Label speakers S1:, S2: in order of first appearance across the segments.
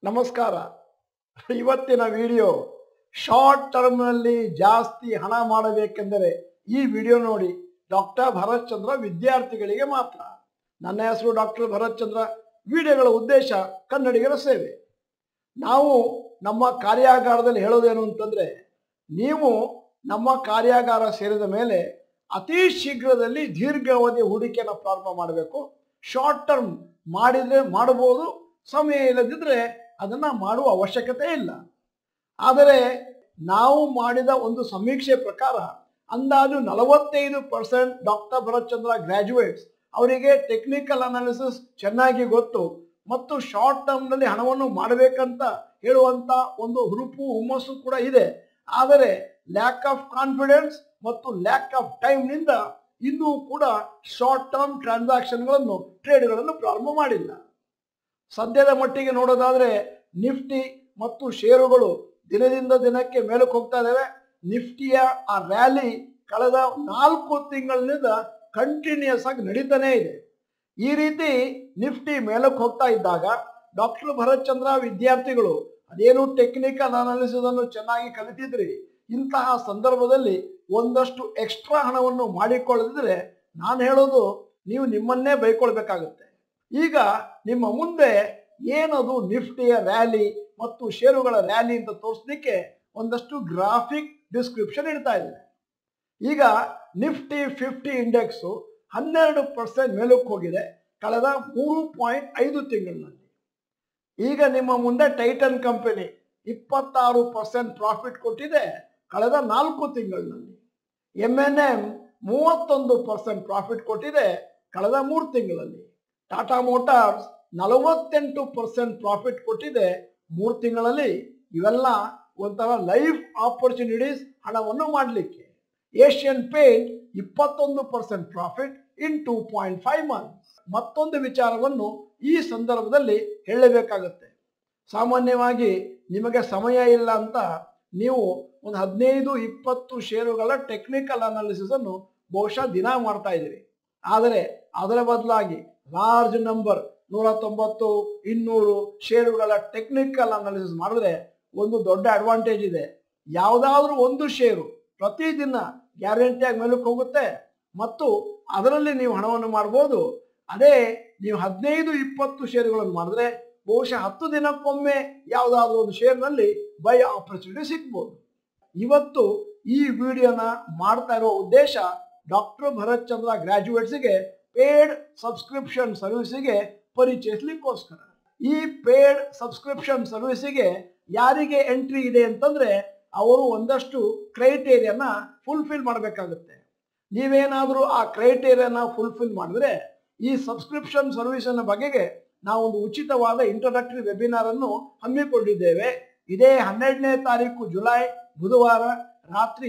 S1: ನಮಸ್ಕಾರ. ಇವತ್ತಿನ video short ಟರ್ಮ್ನಲ್ಲಿ ಜಾಸ್ತಿ ಹಣ ಮಾಡಬೇಕೆಂದರೆ ಈ ವಿಡಿಯೋ ನೋಡಿ. ಡಾಕ್ಟರ್ ಭರತ್ ಚಂದ್ರ ವಿದ್ಯಾರ್ಥಿಗಳಿಗೆ ಮಾತ್ರ. ನನ್ನ ಹೆಸರು ಡಾಕ್ಟರ್ ಭರತ್ ಚಂದ್ರ. ವಿಡಿಯೋಗಳ ಉದ್ದೇಶ ಕನ್ನಡಿಗರ ಸೇವೆ. ನಾವು ನಮ್ಮ ಕಾರ್ಯಾಗಾರದಲ್ಲಿ ಹೇಳೋದೇನು ಅಂತಂದರೆ, ನೀವು ನಮ್ಮ ಕಾರ್ಯಾಗಾರ ಸೇರಿದ ಮೇಲೆ ಅತಿ ಶೀಘ್ರದಲ್ಲಿ ದೀರ್ಘಾವಧಿ ಹೂಡಿಕೆಯನ್ನು ಪ್ರಾರಂಭ ಮಾಡಬೇಕು. ಶಾರ್ಟ್ ಟರ್ಮ್ ಮಾಡಿದರೆ ಮಾಡಬಹುದು, ಸಮಯ ಇಲ್ಲದಿದ್ದರೆ ಅದನ್ನು ಮಾಡುವ ಅವಶ್ಯಕತೆ ಇಲ್ಲ. ಆದರೆ ನಾವು ಮಾಡಿದ ಒಂದು ಸಮೀಕ್ಷೆ ಪ್ರಕಾರ ಅಂದಾಜು 45% ಡಾಕ್ಟರ್ ಭರತ್ ಚಂದ್ರ ಗ್ರ್ಯಾಜುಯೇಟ್ಸ್ ಅವರಿಗೆ ಟೆಕ್ನಿಕಲ್ ಅನಾಲಿಸಿಸ್ ಚೆನ್ನಾಗಿ ಗೊತ್ತು ಮತ್ತು ಶಾರ್ಟ್ ಟರ್ಮ್ನಲ್ಲಿ ಹಣವನ್ನು ಮಾಡಬೇಕಂತ ಹೇಳುವಂಥ ಒಂದು ಹುರುಪು ಹುಮ್ಮಸ್ಸು ಕೂಡ ಇದೆ. ಆದರೆ ಲ್ಯಾಕ್ ಆಫ್ ಕಾನ್ಫಿಡೆನ್ಸ್ ಮತ್ತು ಲ್ಯಾಕ್ ಆಫ್ ಟೈಮ್ನಿಂದ ಇನ್ನೂ ಕೂಡ ಶಾರ್ಟ್ ಟರ್ಮ್ ಟ್ರಾನ್ಸಾಕ್ಷನ್ಗಳನ್ನು ಟ್ರೇಡ್ಗಳನ್ನು ಪ್ರಾರಂಭ ಮಾಡಿಲ್ಲ. ಸದ್ಯದ ಮಟ್ಟಿಗೆ ನೋಡೋದಾದರೆ ನಿಫ್ಟಿ ಮತ್ತು ಷೇರುಗಳು ದಿನದಿಂದ ದಿನಕ್ಕೆ ಮೇಲಕ್ಕೆ ಹೋಗ್ತಾ ಇದ್ದಾವೆ. ನಿಫ್ಟಿಯ ಆ ರ್ಯಾಲಿ ಕಳೆದ 4 ತಿಂಗಳಿನಿಂದ ಕಂಟಿನ್ಯೂಸ್ ಆಗಿ ನಡೀತಾನೇ ಇದೆ. ಈ ರೀತಿ ನಿಫ್ಟಿ ಮೇಲಕ್ಕೆ ಹೋಗ್ತಾ ಇದ್ದಾಗ ಡಾಕ್ಟರ್ ಭರತ್ ಚಂದ್ರ ವಿದ್ಯಾರ್ಥಿಗಳು ಅದೇನು ಟೆಕ್ನಿಕಲ್ ಅನಾಲಿಸಿಸ್ ಅನ್ನು ಚೆನ್ನಾಗಿ ಕಲಿತಿದ್ರಿ, ಇಂತಹ ಸಂದರ್ಭದಲ್ಲಿ ಒಂದಷ್ಟು ಎಕ್ಸ್ಟ್ರಾ ಹಣವನ್ನು ಮಾಡಿಕೊಳ್ಳದಿದ್ರೆ ನಾನು ಹೇಳೋದು ನೀವು ನಿಮ್ಮನ್ನೇ ಬೈಕೊಳ್ಬೇಕಾಗುತ್ತೆ. ಈಗ ನಿಮ್ಮ ಮುಂದೆ ಏನದು ನಿಫ್ಟಿಯ ರ್ಯಾಲಿ ಮತ್ತು ಷೇರುಗಳ ರ್ಯಾಲಿ ಅಂತ ತೋರಿಸಲಿಕ್ಕೆ ಒಂದಷ್ಟು ಗ್ರಾಫಿಕ್ ಡಿಸ್ಕ್ರಿಪ್ಷನ್ ಇಡ್ತಾ ಇದ್ದೇನೆ. ಈಗ ನಿಫ್ಟಿ 50 ಇಂಡೆಕ್ಸು 12% ಮೇಲಕ್ಕೆ ಹೋಗಿದೆ ಕಳೆದ 3.5 ತಿಂಗಳಿನಲ್ಲಿ. ಈಗ ನಿಮ್ಮ ಮುಂದೆ ಟೈಟನ್ ಕಂಪನಿ 26% ಪ್ರಾಫಿಟ್ ಕೊಟ್ಟಿದೆ ಕಳೆದ 4 ತಿಂಗಳಿನಲ್ಲಿ. M&M 31% ಪ್ರಾಫಿಟ್ ಕೊಟ್ಟಿದೆ ಕಳೆದ 3 ತಿಂಗಳಲ್ಲಿ. ಟಾಟಾ ಮೋಟಾರ್ಸ್ 48% ಪ್ರಾಫಿಟ್ ಕೊಟ್ಟಿದೆ 3 ತಿಂಗಳಲ್ಲಿ. ಇವೆಲ್ಲ ಒಂಥರ ಲೈಫ್ ಆಪರ್ಚುನಿಟೀಸ್ ಹಣವನ್ನು ಮಾಡಲಿಕ್ಕೆ. Asian paint 21% profit in 2.5 months. ಮತ್ತೊಂದು ವಿಚಾರವನ್ನು ಈ ಸಂದರ್ಭದಲ್ಲಿ ಹೇಳಬೇಕಾಗುತ್ತೆ. ಸಾಮಾನ್ಯವಾಗಿ ನಿಮಗೆ ಸಮಯ ಇಲ್ಲ ಅಂತ ನೀವು ಒಂದು 15-20 ಷೇರುಗಳ ಟೆಕ್ನಿಕಲ್ ಅನಾಲಿಸಿಸ್ ಅನ್ನು ಬಹುಶಃ ದಿನ ಮಾಡ್ತಾ ಇದ್ದೀರಿ. ಆದರೆ ಅದರ ಬದಲಾಗಿ ಲಾರ್ಜ್ ನಂಬರ್ 190, 200 ಷೇರುಗಳ ಟೆಕ್ನಿಕಲ್ ಅನಾಲಿಸಿಸ್ ಮಾಡಿದ್ರೆ ಒಂದು ದೊಡ್ಡ ಅಡ್ವಾಂಟೇಜ್ ಇದೆ. ಯಾವುದಾದ್ರೂ ಒಂದು ಷೇರು ಪ್ರತಿದಿನ ಗ್ಯಾರಂಟಿಯಾಗಿ ಮೇಲಕ್ಕೆ ಹೋಗುತ್ತೆ ಮತ್ತು ಅದರಲ್ಲಿ ನೀವು ಹಣವನ್ನು ಮಾಡ್ಬೋದು. ಅದೇ ನೀವು 15-20 ಷೇರುಗಳನ್ನು ಮಾಡಿದ್ರೆ ಬಹುಶಃ 10 ದಿನಕ್ಕೊಮ್ಮೆ ಯಾವುದಾದ್ರೂ ಒಂದು ಶೇರ್ನಲ್ಲಿ ಬೈ ಆಪರ್ಚುನಿಟಿ ಸಿಗ್ಬೋದು. ಇವತ್ತು ಈ ವಿಡಿಯೋನ ಮಾಡ್ತಾ ಇರೋ ಉದ್ದೇಶ ಡಾಕ್ಟರ್ ಭರತ್ ಚಂದ್ರ ಗ್ರ್ಯಾಜುಯೇಟ್ಸ್ಗೆ ಪೇಡ್ ಸಬ್ಸ್ಕ್ರಿಪ್ಷನ್ ಸರ್ವಿಸಿಗೆ ಪರಿಚಯಿಸಲಿಕ್ಕೋಸ್ಕರ. ಈ ಪೇಡ್ ಸಬ್ಸ್ಕ್ರಿಪ್ಷನ್ ಸರ್ವಿಸಿಗೆ ಯಾರಿಗೆ ಎಂಟ್ರಿ ಇದೆ ಅಂತಂದ್ರೆ ಅವರು ಒಂದಷ್ಟು ಕ್ರೈಟೇರಿಯಾನ ಫುಲ್ಫಿಲ್ ಮಾಡಬೇಕಾಗುತ್ತೆ. ನೀವೇನಾದರೂ ಆ ಕ್ರೈಟೇರಿಯಾನ ಫುಲ್ಫಿಲ್ ಮಾಡಿದ್ರೆ ಈ ಸಬ್ಸ್ಕ್ರಿಪ್ಷನ್ ಸರ್ವಿಸಿನ ಬಗೆಗೆ ನಾವೊಂದು ಉಚಿತವಾದ ಇಂಟ್ರೊಡಕ್ಟರಿ ವೆಬಿನಾರ್ ಅನ್ನು ಹಮ್ಮಿಕೊಂಡಿದ್ದೇವೆ. ಇದೇ 12ನೇ ತಾರೀಕು ಜುಲೈ ಬುಧವಾರ ರಾತ್ರಿ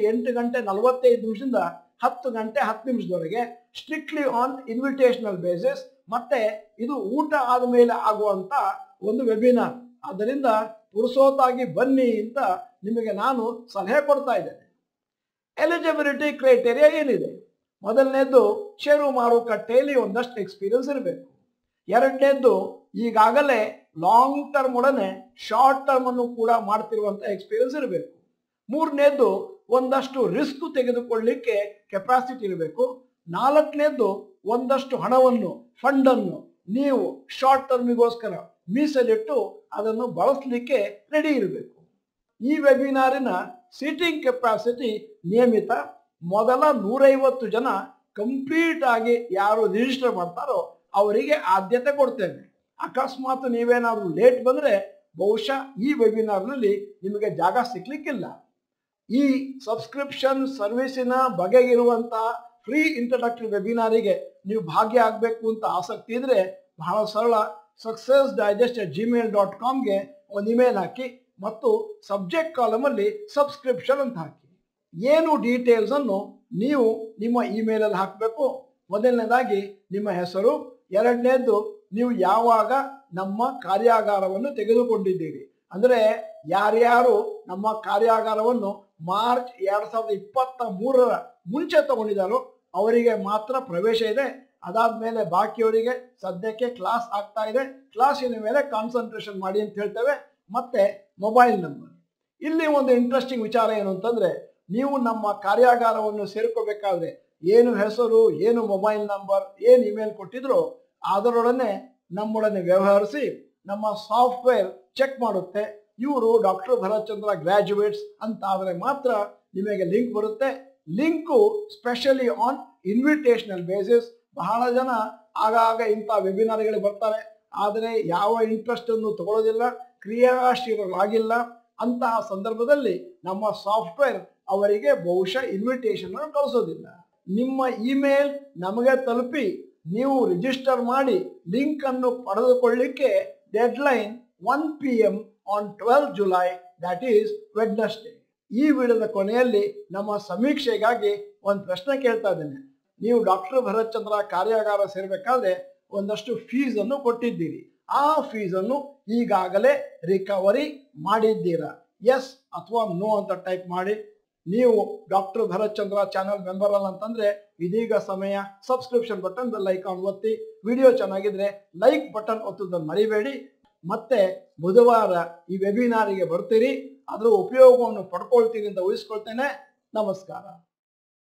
S1: 8:45 10 ಗಂಟೆ 10 ನಿಮಿಷದವರೆಗೆ ಸ್ಟ್ರಿಕ್ಟ್ಲಿ ಆನ್ ಇನ್ವಿಟೇಷನಲ್ ಬೇಸಿಸ್. ಮತ್ತೆ ಇದು ಊಟ ಆದಮೇಲೆ ಆಗುವಂತ ಒಂದು ವೆಬಿನಾರ್. ಆದ್ದರಿಂದ ಪುರುಸೋತಾಗಿ ಬನ್ನಿ ಅಂತ ನಿಮಗೆ ನಾನು ಸಲಹೆ ಕೊಡ್ತಾ ಇದ್ದೇನೆ. ಎಲಿಜಿಬಿಲಿಟಿ ಕ್ರೈಟೇರಿಯಾ ಏನಿದೆ? ಮೊದಲನೇದು ಷೇರು ಮಾರುಕಟ್ಟೆಯಲ್ಲಿ ಒಂದಷ್ಟು ಎಕ್ಸ್ಪೀರಿಯನ್ಸ್ ಇರಬೇಕು. ಎರಡನೇದು ಈಗಾಗಲೇ ಲಾಂಗ್ ಟರ್ಮ್ ಒಡನೆ ಶಾರ್ಟ್ ಟರ್ಮ್ ಅನ್ನು ಕೂಡ ಮಾಡ್ತಿರುವಂತ ಎಕ್ಸ್ಪೀರಿಯನ್ಸ್ ಇರಬೇಕು. ಮೂರನೇದು ಒಂದಷ್ಟು ರಿಸ್ಕ್ ತೆಗೆದುಕೊಳ್ಳಲಿಕ್ಕೆ ಕೆಪಾಸಿಟಿ ಇರಬೇಕು. ನಾಲ್ಕನೇದು ಒಂದಷ್ಟು ಹಣವನ್ನು ಫಂಡನ್ನು ನೀವು ಶಾರ್ಟ್ ಟರ್ಮಿಗೋಸ್ಕರ ಮೀಸಲಿಟ್ಟು ಅದನ್ನು ಬಳಸಲಿಕ್ಕೆ ರೆಡಿ ಇರಬೇಕು. ಈ ವೆಬಿನಾರಿನ ಸೀಟಿಂಗ್ ಕೆಪಾಸಿಟಿ ನಿಯಮಿತ. ಮೊದಲ 150 ಜನ ಕಂಪ್ಲೀಟ್ ಆಗಿ ಯಾರು ರಿಜಿಸ್ಟರ್ ಮಾಡ್ತಾರೋ ಅವರಿಗೆ ಆದ್ಯತೆ ಕೊಡ್ತೇನೆ. ಅಕಸ್ಮಾತ್ ನೀವೇನಾದರೂ ಲೇಟ್ ಬಂದರೆ ಬಹುಶಃ ಈ ವೆಬಿನಾರ್ನಲ್ಲಿ ನಿಮಗೆ ಜಾಗ ಸಿಗ್ಲಿಕ್ಕಿಲ್ಲ. ಈ ಸಬ್ಸ್ಕ್ರಿಪ್ಷನ್ ಸರ್ವಿಸಿನ ಬಗೆಗಿರುವಂತಹ ಫ್ರೀ ಇಂಟ್ರೊಡಕ್ಟರಿ ವೆಬಿನಾರಿಗೆ ನೀವು ಭಾಗ್ಯ ಆಗಬೇಕು ಅಂತ ಆಸಕ್ತಿ ಇದ್ರೆ ಬಹಳ ಸರಳ, successdigest@gmail.comಗೆ ಒಂದು ಇಮೇಲ್ ಹಾಕಿ ಮತ್ತು ಸಬ್ಜೆಕ್ಟ್ ಕಾಲಮಲ್ಲಿ ಸಬ್ಸ್ಕ್ರಿಪ್ಷನ್ ಅಂತ ಹಾಕಿ. ಏನು ಡೀಟೇಲ್ಸ್ ಅನ್ನು ನೀವು ನಿಮ್ಮ ಇಮೇಲಲ್ಲಿ ಹಾಕಬೇಕು? ಮೊದಲನೇದಾಗಿ ನಿಮ್ಮ ಹೆಸರು, ಎರಡನೇದು ನೀವು ಯಾವಾಗ ನಮ್ಮ ಕಾರ್ಯಾಗಾರವನ್ನು ತೆಗೆದುಕೊಂಡಿದ್ದೀರಿ, ಅಂದರೆ ಯಾರ್ಯಾರು ನಮ್ಮ ಕಾರ್ಯಾಗಾರವನ್ನು ಮಾರ್ಚ್ 2023 ಮುಂಚೆ ತಗೊಂಡಿದ್ದಾರೋ ಅವರಿಗೆ ಮಾತ್ರ ಪ್ರವೇಶ ಇದೆ. ಅದಾದ್ಮೇಲೆ ಬಾಕಿಯವರಿಗೆ ಸದ್ಯಕ್ಕೆ ಕ್ಲಾಸ್ ಆಗ್ತಾ ಇದೆ, ಕ್ಲಾಸಿನ ಮೇಲೆ ಕಾನ್ಸಂಟ್ರೇಷನ್ ಮಾಡಿ ಅಂತ ಹೇಳ್ತೇವೆ. ಮತ್ತೆ ಮೊಬೈಲ್ ನಂಬರ್. ಇಲ್ಲಿ ಒಂದು ಇಂಟ್ರೆಸ್ಟಿಂಗ್ ವಿಚಾರ ಏನು ಅಂತಂದ್ರೆ, ನೀವು ನಮ್ಮ ಕಾರ್ಯಾಗಾರವನ್ನು ಸೇರ್ಕೋಬೇಕಾದ್ರೆ ಏನು ಹೆಸರು, ಏನು ಮೊಬೈಲ್ ನಂಬರ್, ಏನು ಇಮೇಲ್ ಕೊಟ್ಟಿದ್ರು ಅದರೊಡನೆ ನಮ್ಮೊಡನೆ ವ್ಯವಹರಿಸಿ ನಮ್ಮ ಸಾಫ್ಟ್ವೇರ್ ಚೆಕ್ ಮಾಡುತ್ತೆ. ಇವರು ಡಾಕ್ಟರ್ ಭರತ್ ಚಂದ್ರ ಗ್ರಾಜ್ಯುಯೇಟ್ಸ್ ಅಂತ ಆದರೆ ಮಾತ್ರ ನಿಮಗೆ ಲಿಂಕ್ ಬರುತ್ತೆ. Link specially on invitational basis. ಬಹಳ ಜನ ಆಗಾಗ ಇಂಥ ವೆಬಿನಾರ್ಗಳಿಗೆ ಬರ್ತಾರೆ, ಆದರೆ ಯಾವ ಇಂಟ್ರೆಸ್ಟ್ ಅನ್ನು ತಗೊಳ್ಳೋದಿಲ್ಲ, ಕ್ರಿಯಾಶೀಲರಾಗಿಲ್ಲ. ಅಂತಹ ಸಂದರ್ಭದಲ್ಲಿ ನಮ್ಮ ಸಾಫ್ಟ್ವೇರ್ ಅವರಿಗೆ ಬಹುಶಃ ಇನ್ವಿಟೇಷನ್ ಅನ್ನು ಕಳಿಸೋದಿಲ್ಲ. ನಿಮ್ಮ ಇಮೇಲ್ ನಮಗೆ ತಲುಪಿ ನೀವು ರಿಜಿಸ್ಟರ್ ಮಾಡಿ ಲಿಂಕ್ ಅನ್ನು ಪಡೆದುಕೊಳ್ಳಿಕ್ಕೆ deadline 1 PM on 12 July, that is Wednesday. ಈ ವಿಡಿಯೋದ ಕೊನೆಯಲ್ಲಿ ನಮ್ಮ ಸಮೀಕ್ಷೆಗಾಗಿ ಒಂದು ಪ್ರಶ್ನೆ ಕೇಳ್ತಾ ಇದ್ದೇನೆ. ನೀವು ಡಾಕ್ಟರ್ ಭರತ್ ಚಂದ್ರ ಕಾರ್ಯಾಗಾರ ಸೇರಬೇಕಾದ್ರೆ ಒಂದಷ್ಟು ಫೀಸ್ ಅನ್ನು ಕೊಟ್ಟಿದ್ದೀರಿ. ಆ ಫೀಸ್ ಅನ್ನು ಈಗಾಗಲೇ ರಿಕವರಿ ಮಾಡಿದ್ದೀರಾ? ಎಸ್ ಅಥವಾ ನೋ ಅಂತ ಟೈಪ್ ಮಾಡಿ. ನೀವು doctor Bharat Chandra channel member ಅಲ್ಲ ಅಂತಂದ್ರೆ ಇದೀಗ ಸಮಯ. ಸಬ್ಸ್ಕ್ರಿಪ್ಷನ್ ಬಟನ್, ಬೆಲ್ ಐಕಾನ್ ಒತ್ತಿ. ವಿಡಿಯೋ ಚೆನ್ನಾಗಿದ್ರೆ ಲೈಕ್ ಬಟನ್ ಒತ್ತುವುದನ್ನು ಮರಿಬೇಡಿ. ಮತ್ತೆ ಬುಧವಾರ ಈ ವೆಬಿನಾರಿಗೆ ಬರ್ತೀರಿ, ಅದರ ಉಪಯೋಗವನ್ನು ಪಡ್ಕೊಳ್ತೀರಿ ಅಂತ ಊಹಿಸ್ಕೊಳ್ತೇನೆ. ನಮಸ್ಕಾರ.